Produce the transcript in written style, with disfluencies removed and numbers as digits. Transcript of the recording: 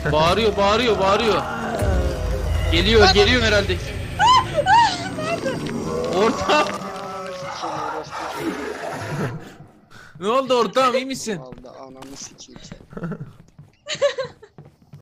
Bağırıyor, bağırıyor, bağırıyor. Geliyor, geliyor herhalde. Ortam. Ne oldu ortam, iyi misin? Vallahi ananı sikeyim sen.